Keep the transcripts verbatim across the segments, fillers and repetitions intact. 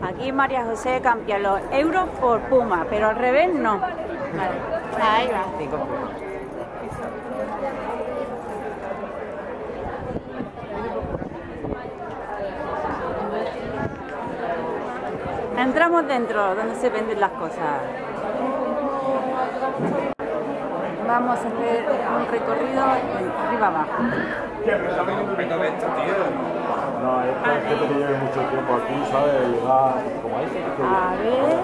Aquí María José cambia los euros por Puma, pero al revés no. Vale. Ahí va. Entramos dentro, donde se venden las cosas. Vamos a hacer un recorrido de arriba abajo. No, es gente que lleve mucho tiempo aquí, ¿sabes? Llegar como ahí. A ver.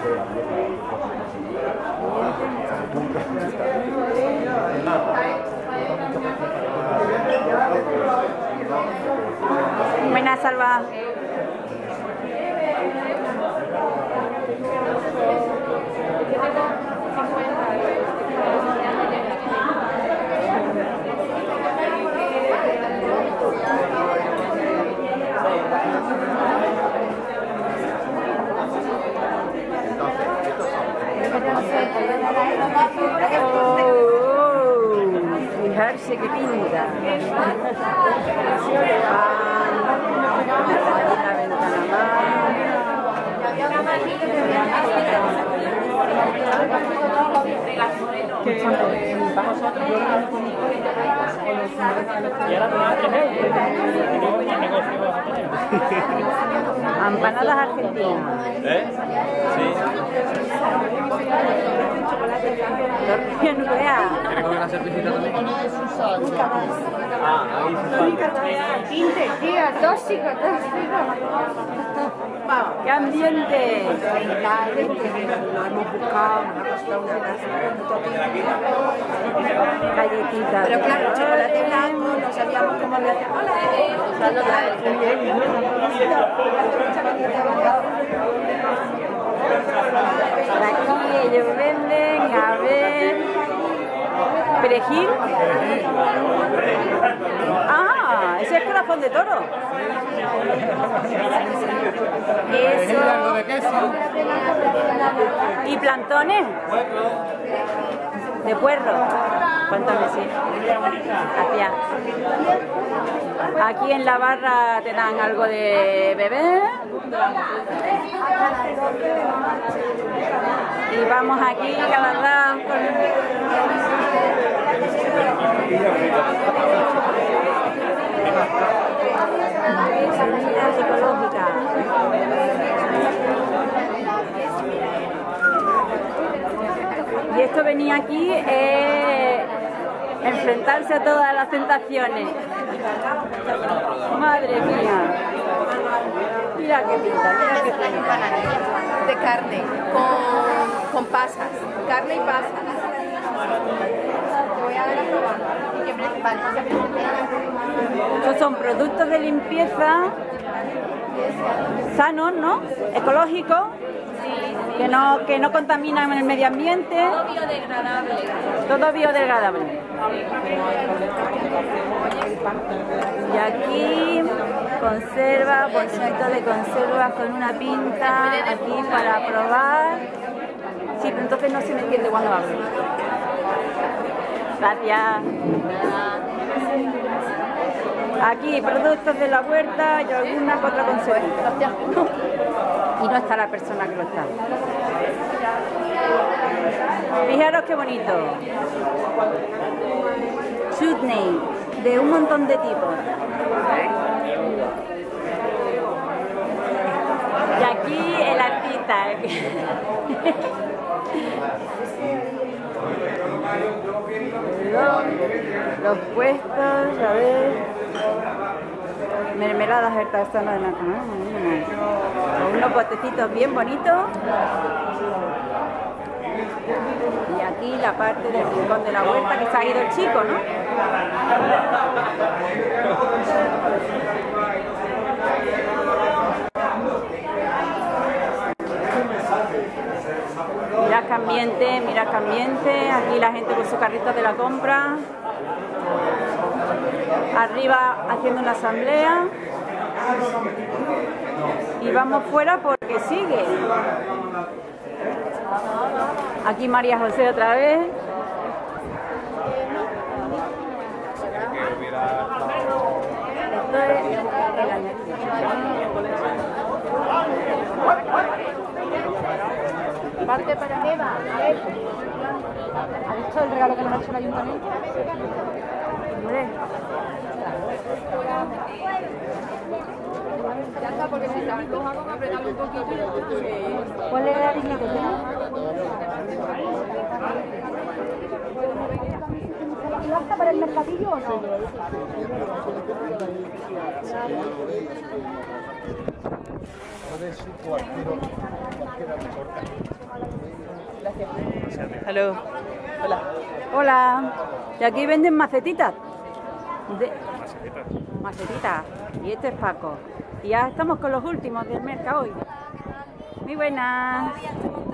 Buena, Salva. Oh, fijarse que pinta. La ventana empanadas argentinas. ¿Eh? Sí. Tortilla nuclear. ¿Quieres comer una cervecita también? Nunca más. Ah, ahí se Tinte, tía, tóxico, tóxico. ¡Qué ambiente! Galletita. Pero claro, chocolate blanco, no sabíamos cómo le hacíamos. Aquí ellos venden, a ver, perejil. Ah, ese es corazón de toro. Eso. Y plantones. De puerro. Cuéntame, sí. Hacia. Aquí en la barra te dan algo de beber. Y vamos aquí, la verdad, con... semillas psicológicas. Y esto venía aquí, eh, enfrentarse a todas las tentaciones. Madre mía. Mira qué pinta, mira qué pinta. De carne, con, con pasas, carne y pasas. Te voy a dar a probar. Estos son productos de limpieza sanos, ¿no? Ecológicos, que no, que no contaminan el medio ambiente. Todo biodegradable. Todo biodegradable. Y aquí conserva, bolsito de conserva con una pinta aquí para probar. Sí, pero entonces no se me entiende cuando hablo. Gracias. Aquí productos de la huerta y alguna que otra conserva. Y no está la persona que lo está. Fijaros qué bonito. Chutney, de un montón de tipos. Y aquí el artista. los, los puestos, a ver. Mermeladas artesanas de la comida. Con unos potecitos bien bonitos. Y aquí la parte del rincón de la huerta que se ha ido el chico, ¿no? Mira qué ambiente, mira qué ambiente. Aquí la gente con su carrito de la compra. Arriba haciendo una asamblea. Y vamos fuera porque sigue. Aquí María José otra vez. Esto es el año. Parte para Eva, a ver. ¿Has visto el regalo que nos ha hecho el ayuntamiento? Hombre. Ya está, porque si está floja, con apretarlo un poquito y ya. ¿Cuál era el límite? ¿Basta para el mercadillo o no? Hello. Hola. Hola. Y aquí venden macetitas. De... Macetitas. Y este es Paco. Y ya estamos con los últimos del mercado hoy. Muy buenas.